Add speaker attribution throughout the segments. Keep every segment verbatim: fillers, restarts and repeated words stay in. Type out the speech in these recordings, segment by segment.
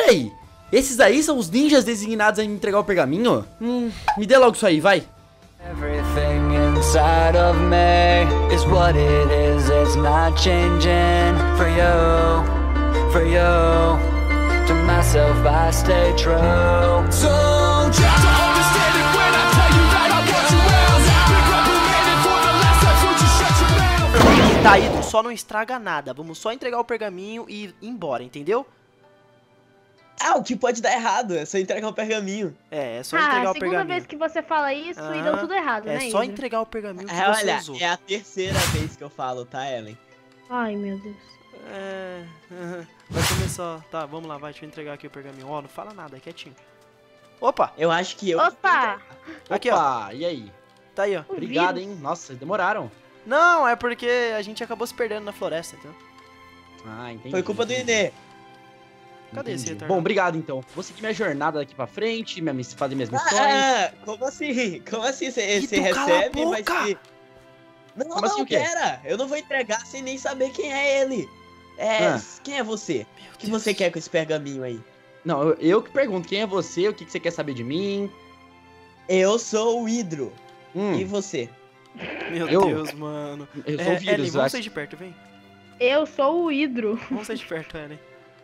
Speaker 1: Peraí, esses aí são os ninjas designados a me entregar o pergaminho? Hum, me dê logo isso aí, vai.
Speaker 2: Everything inside of me is what it is, it's not changing. For you, for you, to myself I stay true. So try to understand it when I tell you that I want you well. Pick up and made it for the last time, so just shut your mouth.
Speaker 3: Tá, Hidro, só não estraga nada. Vamos só entregar o pergaminho e ir embora, entendeu?
Speaker 4: Ah, o que pode dar errado é só entregar o pergaminho.
Speaker 3: É, é só
Speaker 5: Ah,
Speaker 3: entregar
Speaker 5: a
Speaker 3: o
Speaker 5: segunda
Speaker 3: pergaminho.
Speaker 5: vez que você fala isso e deu
Speaker 3: Ah,
Speaker 5: tudo errado,
Speaker 3: É
Speaker 5: né,
Speaker 3: só
Speaker 5: Hidro?
Speaker 3: entregar o pergaminho que
Speaker 4: É,
Speaker 3: você
Speaker 4: olha,
Speaker 3: usou.
Speaker 4: é a terceira vez que eu falo, tá, Ellen?
Speaker 5: Ai, meu Deus.
Speaker 3: É, aham. Vai começar. Tá, vamos lá, vai, deixa eu entregar aqui o pergaminho. Ó, não fala nada, é quietinho. Opa,
Speaker 4: Eu acho que eu...
Speaker 5: Opa!
Speaker 3: aqui, ó.
Speaker 1: Opa, e aí?
Speaker 3: Tá aí, ó.
Speaker 5: O
Speaker 1: Obrigado,
Speaker 5: vírus.
Speaker 1: hein? Nossa, demoraram.
Speaker 3: Não, é porque a gente acabou se perdendo na floresta, entendeu?
Speaker 1: Ah, entendi.
Speaker 4: Foi culpa do Inê.
Speaker 3: Cadê esse
Speaker 1: Entendi.
Speaker 3: retardado?
Speaker 1: Bom, obrigado então. Vou seguir minha jornada daqui pra frente, minha, miss- fazer minhas missões.
Speaker 4: Ah, como assim? Como assim? Você
Speaker 3: Ih, tu cala a
Speaker 4: recebe, mas
Speaker 3: boca!
Speaker 4: se... Não,
Speaker 1: Como
Speaker 4: não,
Speaker 1: assim, o quê?
Speaker 4: pera. Eu não vou entregar sem nem saber quem é ele. É,
Speaker 1: Ah.
Speaker 4: quem é você?
Speaker 3: Meu
Speaker 4: O que
Speaker 3: Deus.
Speaker 4: você quer com esse pergaminho aí?
Speaker 1: Não, eu, eu que pergunto, quem é você? O que, que você quer saber de mim?
Speaker 4: Eu sou o Hidro.
Speaker 1: Hum,
Speaker 4: E você?
Speaker 3: Meu
Speaker 1: Eu?
Speaker 3: Deus, mano.
Speaker 1: eu sou
Speaker 3: É,
Speaker 1: o vírus,
Speaker 3: Ellen,
Speaker 1: eu
Speaker 3: vamos
Speaker 1: acho.
Speaker 3: sair de perto, vem.
Speaker 5: Eu sou o Hidro.
Speaker 3: Vamos sair de perto, Ellen.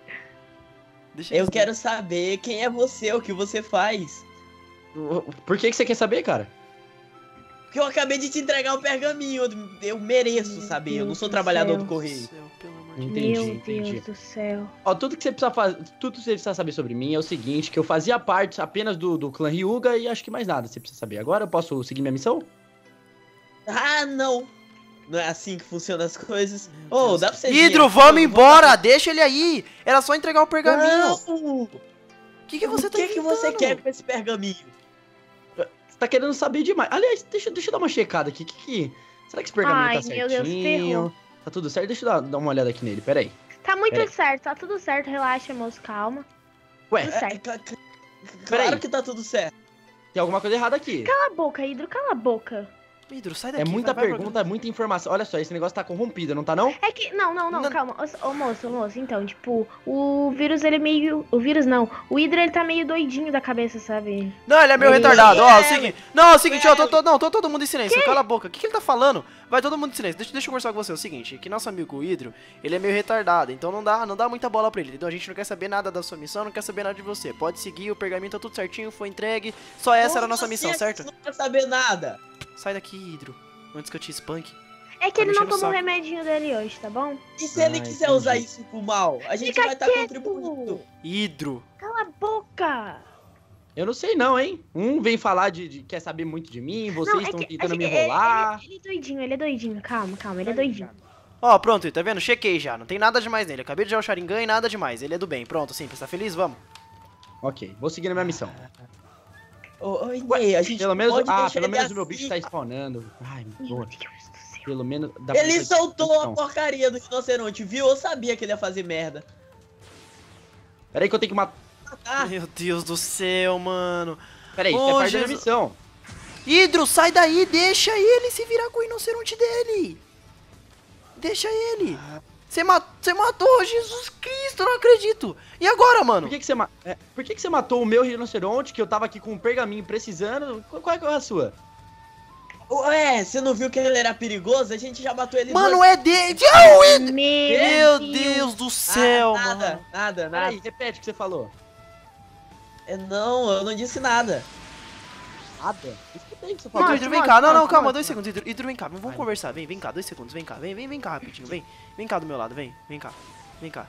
Speaker 3: Deixa
Speaker 4: Eu
Speaker 3: eles-
Speaker 4: quero saber quem é você, o que você faz.
Speaker 1: Por que, que você quer saber, cara?
Speaker 4: Porque eu acabei de te entregar o pergaminho. Eu mereço
Speaker 5: Meu
Speaker 4: saber. Eu não
Speaker 5: Deus
Speaker 4: sou
Speaker 5: do
Speaker 4: trabalhador
Speaker 5: céu.
Speaker 4: do
Speaker 3: Meu
Speaker 4: correio.
Speaker 3: Deus do céu, pelo amor de
Speaker 1: Entendi,
Speaker 5: Meu
Speaker 1: entendi.
Speaker 5: Deus do céu.
Speaker 1: Ó, tudo que você precisa fazer, tudo que você precisa saber sobre mim é o seguinte, que eu fazia parte apenas do, do clã Hyuga e acho que mais nada você precisa saber. Agora eu posso seguir minha missão?
Speaker 4: Ah, não. Não é assim que funcionam as coisas.
Speaker 3: Meu
Speaker 4: Ô,
Speaker 3: Deus.
Speaker 4: dá pra você vir
Speaker 3: Hidro,
Speaker 4: aqui,
Speaker 3: vamos
Speaker 4: eu vou
Speaker 3: embora!
Speaker 4: fazer-
Speaker 3: Deixa ele aí! Era só entregar o pergaminho.
Speaker 4: Não!
Speaker 3: O que, que você
Speaker 4: o
Speaker 3: tá
Speaker 4: que, que você
Speaker 3: inventando?
Speaker 4: quer com esse pergaminho?
Speaker 1: Você tá querendo saber demais. Aliás, deixa, deixa eu dar uma checada aqui. Que, que, será que esse pergaminho
Speaker 5: Ai,
Speaker 1: tá
Speaker 5: meu Deus,
Speaker 1: certinho?
Speaker 5: ferrou.
Speaker 1: Tá tudo certo? Deixa eu dar, dar uma olhada aqui nele, peraí.
Speaker 5: Tá muito
Speaker 1: Peraí.
Speaker 5: certo, tá tudo certo. Relaxa, moço, calma.
Speaker 1: Ué,
Speaker 5: Tudo
Speaker 4: É,
Speaker 5: certo.
Speaker 4: ca- ca-
Speaker 1: Peraí.
Speaker 4: claro que tá tudo certo.
Speaker 1: tem alguma coisa errada aqui.
Speaker 5: Cala a boca, Hidro, cala a boca.
Speaker 3: Hidro, sai daqui.
Speaker 1: É muita
Speaker 3: vai, vai,
Speaker 1: pergunta, é muita informação. Olha só, esse negócio tá corrompido, não tá não?
Speaker 5: É que, não, não, não,
Speaker 3: Não.
Speaker 5: calma. Ô, ô, moço, ô, moço, então, tipo, o vírus, ele é meio... O vírus não, o Hidro, ele tá meio doidinho da cabeça, sabe?
Speaker 3: Não, ele é meio
Speaker 5: Ele-
Speaker 3: retardado. Ó, é o
Speaker 4: Ele-
Speaker 3: seguinte. Não, é o seguinte, ó, tô,
Speaker 4: Ele-
Speaker 3: tô, não, tô todo mundo em silêncio. Cala a boca. O que, que ele tá falando? Vai todo mundo em silêncio. Deixa, deixa eu conversar com você. É o seguinte, que nosso amigo Hidro, ele é meio retardado. Então não dá, não dá muita bola pra ele. Então a gente não quer saber nada da sua missão, não quer saber nada de você. Pode seguir, o pergaminho tá tudo certinho, foi entregue. Só essa era a nossa
Speaker 4: Como
Speaker 3: missão,
Speaker 4: assim?
Speaker 3: certo?
Speaker 4: Você não quer saber nada.
Speaker 3: Sai daqui, Hidro. Antes que eu te espanque.
Speaker 5: É que
Speaker 3: Tá
Speaker 5: ele
Speaker 3: me
Speaker 5: não
Speaker 3: enchendo o
Speaker 5: tomou o
Speaker 3: saco.
Speaker 5: remedinho dele hoje, tá bom?
Speaker 4: E se ele
Speaker 1: Ah,
Speaker 4: quiser
Speaker 1: entendi.
Speaker 4: usar isso pro mal? A gente
Speaker 5: Fica
Speaker 4: vai estar
Speaker 5: quieto.
Speaker 4: contribuindo.
Speaker 3: Hidro.
Speaker 5: Cala a boca!
Speaker 1: Eu não sei não, hein? Um vem falar de, de- quer saber muito de mim, vocês
Speaker 5: não, é
Speaker 1: estão
Speaker 5: que,
Speaker 1: tentando
Speaker 5: é
Speaker 1: me
Speaker 5: que ele-
Speaker 1: enrolar.
Speaker 5: Ele, ele é doidinho, ele é doidinho. Calma, calma, ele é doidinho.
Speaker 3: Ó, pronto, tá vendo? Chequei já. Não tem nada demais nele. Acabei de dar o Sharingan e nada demais. Ele é do bem. Pronto, simples. Tá feliz? Vamos.
Speaker 1: Ok, vou seguir na minha missão.
Speaker 4: Ô, ô, Inê, a gente
Speaker 1: Pelo menos,
Speaker 4: pode
Speaker 1: ah,
Speaker 4: deixar
Speaker 1: pelo
Speaker 4: ele
Speaker 1: menos o meu
Speaker 4: assim.
Speaker 1: bicho tá spawnando. Ai,
Speaker 5: Meu
Speaker 1: boa.
Speaker 5: Deus do céu.
Speaker 1: Pelo menos dá pra
Speaker 4: Ele
Speaker 1: ver-
Speaker 4: soltou a
Speaker 1: Não.
Speaker 4: porcaria do rinoceronte, viu? Eu sabia que ele ia fazer merda.
Speaker 1: Peraí que eu tenho que matar.
Speaker 4: Ah,
Speaker 3: Meu Deus do céu, mano.
Speaker 1: Peraí,
Speaker 3: Ô,
Speaker 1: isso é parte da minha
Speaker 3: Jesus.
Speaker 1: missão.
Speaker 3: Hidro, sai daí, deixa ele se virar com o rinoceronte dele. Deixa ele. Você ma você matou, Jesus Cristo, eu não acredito. E agora, mano?
Speaker 1: Por que, que, você, ma é, por que, que você matou o meu rinoceronte, que eu tava aqui com um pergaminho precisando? Qual, qual é que é a sua?
Speaker 4: ué, você não viu que ele era perigoso? A gente já matou ele
Speaker 3: Mano,
Speaker 4: duas-
Speaker 3: é dele. Ah, o Hidro.
Speaker 5: Meu,
Speaker 3: Meu Deus do
Speaker 4: Ah,
Speaker 3: céu,
Speaker 4: nada,
Speaker 3: mano.
Speaker 4: nada, nada.
Speaker 1: Peraí, repete o que você falou.
Speaker 4: É, não, eu não disse nada.
Speaker 1: Nada? Escutei o que você
Speaker 3: Hidro,
Speaker 1: falou.
Speaker 3: Hidro, vem
Speaker 5: Mostra,
Speaker 3: cá. Não, não,
Speaker 5: mostra,
Speaker 3: calma,
Speaker 5: mostra.
Speaker 3: dois segundos. Hidro, Hidro, vem cá. Vamos
Speaker 1: Vai.
Speaker 3: conversar. Vem, vem cá, dois segundos. Vem cá, vem, vem, vem cá rapidinho. Vem, vem cá do meu lado, vem, vem cá. Vem cá.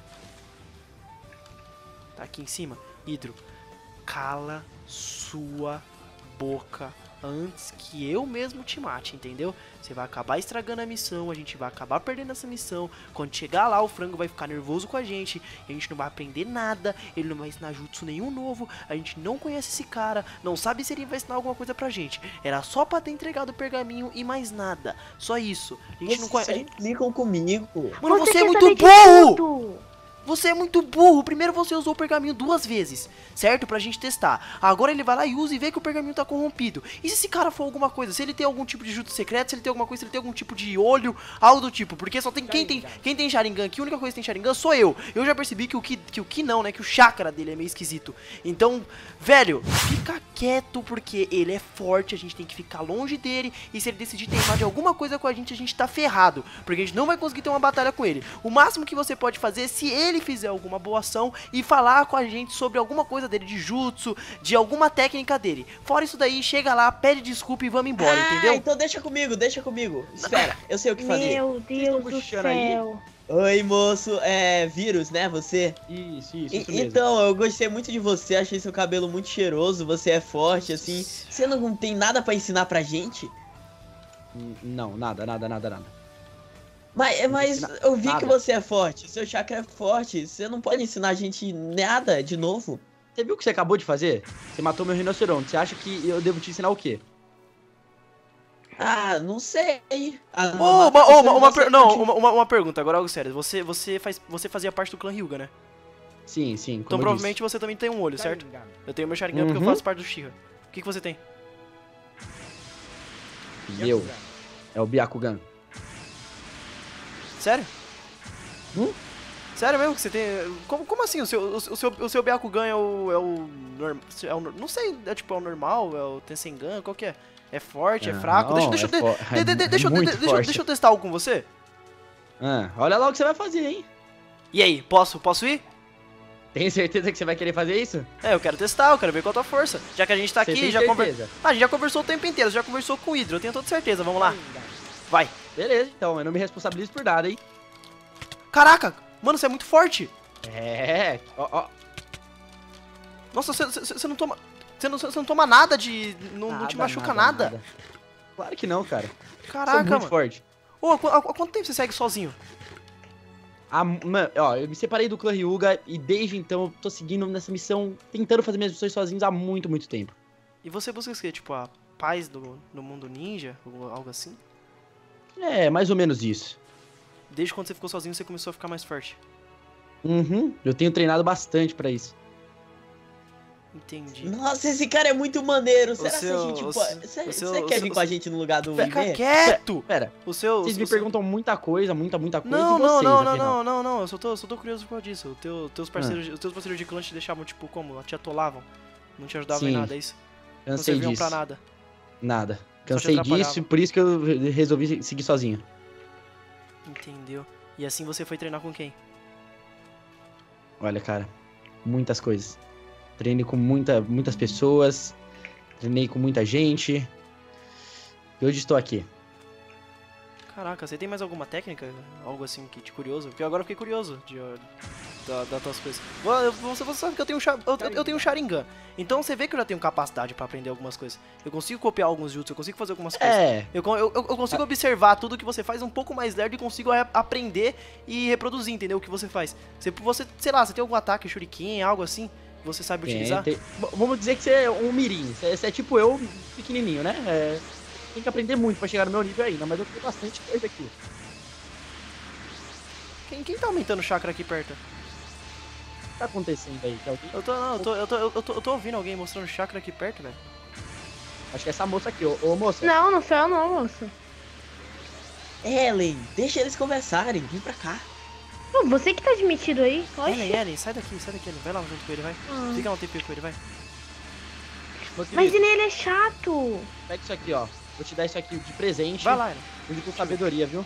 Speaker 3: Tá aqui em cima. Hidro, cala sua boca antes que eu mesmo te mate, entendeu? Você vai acabar estragando a missão, a gente vai acabar perdendo essa missão. Quando chegar lá, o frango vai ficar nervoso com a gente, e a gente não vai aprender nada, ele não vai ensinar jutsu nenhum novo, a gente não conhece esse cara, não sabe se ele vai ensinar alguma coisa pra gente. Era só pra ter entregado o pergaminho e mais nada. Só isso. A gente não
Speaker 4: Vocês
Speaker 3: conhece.
Speaker 4: só
Speaker 3: a gente-
Speaker 4: implicam comigo.
Speaker 3: Mano, você é
Speaker 5: quer
Speaker 3: muito
Speaker 5: saber de
Speaker 3: burro!
Speaker 5: tudo.
Speaker 3: Você é muito burro. Primeiro você usou o pergaminho duas vezes, certo? Pra gente testar. Agora ele vai lá e usa e vê que o pergaminho tá corrompido. E se esse cara for alguma coisa? Se ele tem algum tipo de jutsu secreto, se ele tem alguma coisa, se ele tem algum tipo de olho, algo do tipo. Porque só tem quem tem quem tem Sharingan aqui, a única coisa que tem Sharingan sou eu. Eu já percebi que o que, que o que não, né? Que o chakra dele é meio esquisito. Então, velho, fica quieto porque ele é forte. A gente tem que ficar longe dele. E se ele decidir teimar de alguma coisa com a gente, a gente tá ferrado. Porque a gente não vai conseguir ter uma batalha com ele. O máximo que você pode fazer é se ele fizer alguma boa ação e falar com a gente sobre alguma coisa dele, de jutsu, de alguma técnica dele. Fora isso daí, chega lá, pede desculpa e vamos embora,
Speaker 4: ah,
Speaker 3: entendeu?
Speaker 4: então deixa comigo, deixa comigo. Espera, eu sei o que fazer.
Speaker 5: Meu Deus do
Speaker 1: puxando aí?
Speaker 5: céu.
Speaker 4: Oi, moço, é Vírus, né, você?
Speaker 1: Isso, isso,
Speaker 4: E-
Speaker 1: isso mesmo.
Speaker 4: então, eu gostei muito de você, achei seu cabelo muito cheiroso, você é forte, assim. Você não tem nada pra ensinar pra gente?
Speaker 1: N- Não, nada, nada, nada, nada.
Speaker 4: Mas, mas
Speaker 1: ensinar
Speaker 4: eu vi
Speaker 1: nada.
Speaker 4: que você é forte, seu chakra é forte, você não pode ensinar a gente nada de novo?
Speaker 1: Você viu o que você acabou de fazer? Você matou meu rinoceronte. Você acha que eu devo te ensinar o quê?
Speaker 4: Ah, não sei. Ah,
Speaker 3: Ô,
Speaker 4: não,
Speaker 3: uma,
Speaker 4: mata
Speaker 3: ô, uma, uma
Speaker 4: você,
Speaker 3: per- não,
Speaker 4: continua.
Speaker 3: uma, uma, uma pergunta, agora algo sério. Você, você, faz, você fazia parte do clã Hyuga, né?
Speaker 1: Sim, sim.
Speaker 3: Então
Speaker 1: como eu
Speaker 3: provavelmente você também tem um olho, certo? Eu tenho meu Sharingan porque eu
Speaker 1: Uhum.
Speaker 3: faço parte do Shira. O que, que você tem?
Speaker 1: disse. Meu. É o Byakugan.
Speaker 3: Sério?
Speaker 1: Hum?
Speaker 3: Sério mesmo que você tem... Como, como assim? O seu, o, o seu, o seu Byakugan é o... É o, norm, é o nor- não sei, é tipo, é o normal, é o Tensengan, qual que é? É forte, é
Speaker 1: Ah,
Speaker 3: fraco? Deixa,
Speaker 1: não,
Speaker 3: deixa,
Speaker 1: é
Speaker 3: eu de-
Speaker 1: fo-
Speaker 3: de- de- de-
Speaker 1: é
Speaker 3: deixa, eu-
Speaker 1: muito
Speaker 3: de- deixa, eu-
Speaker 1: forte.
Speaker 3: deixa eu testar algo com você.
Speaker 1: Ah, olha lá o que você vai fazer, hein?
Speaker 3: E aí, posso, posso ir?
Speaker 1: Tem certeza que você vai querer fazer isso?
Speaker 3: É, eu quero testar, eu quero ver qual a tua força. Já que a gente tá
Speaker 1: Você
Speaker 3: aqui,
Speaker 1: tem
Speaker 3: já, conver...
Speaker 1: certeza?
Speaker 3: ah, a gente já conversou o tempo inteiro, já conversou com o Hydro, eu tenho toda certeza, vamos lá. Vai.
Speaker 1: Beleza, então. Eu não me responsabilizo por nada, hein?
Speaker 3: Caraca, mano, você é muito forte.
Speaker 1: É. Ó, ó.
Speaker 3: Nossa, você, você, você não toma... Você não, você não toma nada de... Não, não te
Speaker 1: Nada,
Speaker 3: machuca nada?
Speaker 1: Claro que não, cara. Sou
Speaker 3: Caraca,
Speaker 1: muito
Speaker 3: mano.
Speaker 1: forte.
Speaker 3: Ô, há, qu- há- há quanto tempo você segue sozinho?
Speaker 1: Ah, mano, ó, eu me separei do clã Hyuga e desde então eu tô seguindo nessa missão, tentando fazer minhas missões sozinhos há muito, muito tempo.
Speaker 3: E você busca o quê? Tipo, a paz do, do mundo ninja? Ou algo assim?
Speaker 1: É, mais ou menos isso.
Speaker 3: Desde quando você ficou sozinho, você começou a ficar mais forte.
Speaker 1: Uhum, eu tenho treinado bastante pra isso.
Speaker 3: Entendi.
Speaker 4: Nossa, esse cara é muito maneiro. Será que
Speaker 3: seu-
Speaker 4: a gente
Speaker 3: o
Speaker 4: pode...
Speaker 3: seu-
Speaker 4: Você
Speaker 3: o seu-
Speaker 4: você
Speaker 3: o
Speaker 4: quer
Speaker 3: seu-
Speaker 4: vir com a gente no lugar do
Speaker 3: Fica
Speaker 4: Ime?
Speaker 3: quieto!
Speaker 1: Pera,
Speaker 3: O seu...
Speaker 1: vocês
Speaker 3: o
Speaker 1: me
Speaker 3: seu-
Speaker 1: perguntam muita coisa, muita, muita coisa
Speaker 3: Não,
Speaker 1: e
Speaker 3: não,
Speaker 1: vocês,
Speaker 3: não, não,
Speaker 1: afinal?
Speaker 3: não, não, não, eu só tô, só tô curioso por causa disso. O teu, teus, parceiros, os teus parceiros de clã te deixavam, tipo, como? Te atolavam? Não te ajudavam em
Speaker 1: Sim,
Speaker 3: nada, é isso? Não
Speaker 1: Cansei
Speaker 3: serviam
Speaker 1: disso.
Speaker 3: pra nada.
Speaker 1: Nada.
Speaker 3: Só te
Speaker 1: Cansei
Speaker 3: atrapalhava.
Speaker 1: disso, por isso que eu resolvi seguir sozinho.
Speaker 3: Entendeu? E assim você foi treinar com quem?
Speaker 1: Olha, cara, muitas coisas. Treinei com muita, muitas pessoas, treinei com muita gente. E hoje estou aqui.
Speaker 3: Caraca, você tem mais alguma técnica? Algo assim que te curioso? Porque agora eu fiquei curioso de, uh, da, das tuas coisas. Vo- Você, você sabe que eu tenho, um cha- eu, eu tenho um Sharingan. Então você vê que eu já tenho capacidade pra aprender algumas coisas. Eu consigo copiar alguns jutsu, eu consigo fazer algumas coisas.
Speaker 1: É,
Speaker 3: Eu, con- eu, eu eu consigo observar tudo que você faz um pouco mais lerdo e consigo a- aprender e reproduzir, entendeu? O que você faz. Você, você, sei lá, você tem algum ataque, shuriken, algo assim, que você sabe
Speaker 1: tem,
Speaker 3: utilizar?
Speaker 1: tem- v- vamos dizer que você é um mirim. Você, você é tipo eu, pequenininho, né? É, tem que aprender muito pra chegar no meu nível ainda, mas eu tenho bastante coisa aqui.
Speaker 3: Quem, quem tá aumentando o chakra aqui perto?
Speaker 1: O que tá acontecendo aí? Tem alguém?
Speaker 3: Eu tô, não, eu tô, eu tô, eu tô, eu tô ouvindo alguém mostrando chakra aqui perto, velho.
Speaker 1: Acho que é essa moça aqui, ô, ô moça.
Speaker 5: Não, não sou eu não, moço.
Speaker 4: Ellen, deixa eles conversarem, vem pra cá.
Speaker 5: Pô, você que tá admitido aí?
Speaker 3: Ellen,
Speaker 5: Oxe.
Speaker 3: Ellen, sai daqui, sai daqui, Ellen. Vai lá junto com ele, vai.
Speaker 5: Ah.
Speaker 3: Fica lá um tempinho com ele, vai.
Speaker 1: Meu querido,
Speaker 5: Mas ele ele é chato.
Speaker 1: pega isso aqui, ó. Vou te dar isso aqui de presente.
Speaker 3: Vai lá, Ellen.
Speaker 1: Junto com sabedoria, viu?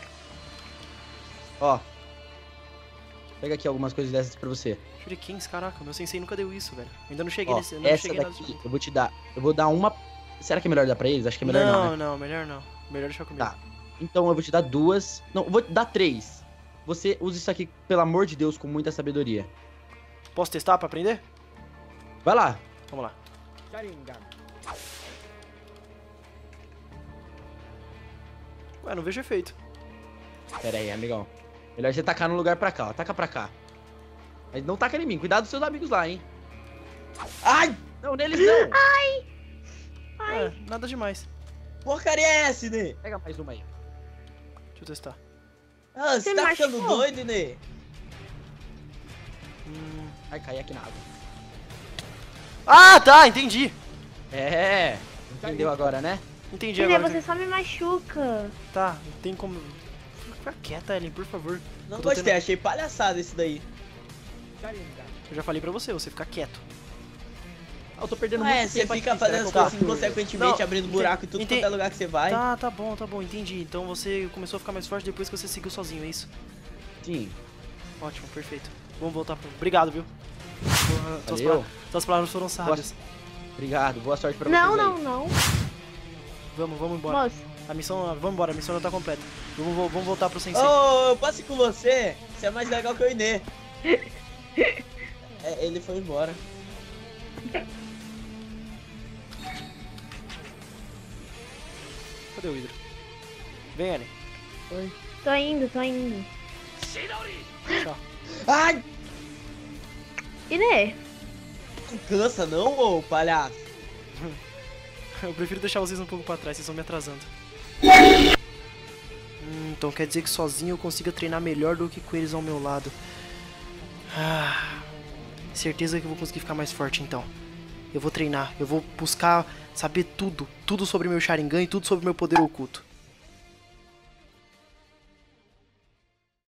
Speaker 1: Ó. Pega aqui algumas coisas dessas pra você.
Speaker 3: Shurikens, caraca, meu sensei nunca deu isso, velho. Eu ainda não cheguei
Speaker 1: Ó,
Speaker 3: nesse. Eu não
Speaker 1: essa
Speaker 3: cheguei nada
Speaker 1: daqui,
Speaker 3: disso.
Speaker 1: eu vou te dar. Eu vou dar uma. Será que é melhor dar pra eles? Acho que é melhor não,
Speaker 3: não,
Speaker 1: né?
Speaker 3: não, melhor não. Melhor deixar comigo.
Speaker 1: Tá. Então eu vou te dar duas. Não, eu vou te dar três. Você usa isso aqui, pelo amor de Deus, com muita sabedoria.
Speaker 3: Posso testar pra aprender?
Speaker 1: Vai lá.
Speaker 3: Vamos lá. Ué, não vejo efeito.
Speaker 1: Pera aí, amigão. Melhor você tacar no lugar pra cá, ó. Taca pra cá. Mas não taca em mim. Cuidado dos seus amigos lá, hein. Ai! Não, neles não.
Speaker 3: É, nada demais.
Speaker 4: Porcaria é essa, Ine?
Speaker 1: Pega mais uma aí.
Speaker 3: Deixa eu testar.
Speaker 4: Ah, você
Speaker 5: Você
Speaker 4: tá
Speaker 5: machucou?
Speaker 4: ficando doido, Ine?
Speaker 3: Hum.
Speaker 1: Vai cair aqui na água.
Speaker 3: Ah, tá, entendi.
Speaker 1: É, entendeu agora, né?
Speaker 3: Entendi
Speaker 5: Entendeu?
Speaker 3: agora.
Speaker 5: Você só me machuca.
Speaker 3: Tá, não tem como... Fica quieta, Ellen, por favor.
Speaker 4: Não
Speaker 3: Eu tô
Speaker 4: gostei,
Speaker 3: tendo-
Speaker 4: achei palhaçada isso daí.
Speaker 3: Eu já falei pra você, você fica quieto.
Speaker 1: Eu tô perdendo
Speaker 4: Ah, é,
Speaker 1: muito
Speaker 4: você
Speaker 1: tempo
Speaker 4: fica
Speaker 1: aqui, será
Speaker 4: fazendo as
Speaker 1: que eu
Speaker 4: coisas
Speaker 1: posso-
Speaker 4: inconsequentemente,
Speaker 3: Não,
Speaker 4: abrindo
Speaker 3: ente-
Speaker 4: buraco em tudo
Speaker 3: ente-
Speaker 4: quanto é lugar que você vai.
Speaker 3: Tá, tá bom, tá bom, entendi. Então você começou a ficar mais forte depois que você seguiu sozinho, é isso?
Speaker 1: Sim,
Speaker 3: Ótimo, perfeito. Vamos voltar pro... Obrigado, viu? Porra, Tuas,
Speaker 1: valeu.
Speaker 3: pa- tuas palavras foram sábias.
Speaker 1: Obrigado, boa sorte pra
Speaker 5: Não,
Speaker 1: vocês aí.
Speaker 5: não, não.
Speaker 3: Vamos, vamos embora.
Speaker 5: Moço,
Speaker 3: A missão... Vamos embora, a missão já tá completa. Vamos, vo- vamos voltar pro Sensei.
Speaker 4: Ô, eu posso ir com você? Você é mais legal que o Inê. É, ele foi embora.
Speaker 3: Cadê o Hydro? Vem, Ellen.
Speaker 5: tô indo, tô indo.
Speaker 3: Tchau.
Speaker 4: Ai,
Speaker 5: Inê,
Speaker 4: não cansa não, ô palhaço.
Speaker 3: Eu prefiro deixar vocês um pouco pra trás, vocês estão me atrasando. Hum, então quer dizer que sozinho eu consiga treinar melhor do que com eles ao meu lado. Ah, certeza que eu vou conseguir ficar mais forte então. Eu vou treinar, eu vou buscar saber tudo, tudo sobre meu Sharingan e tudo sobre meu poder oculto.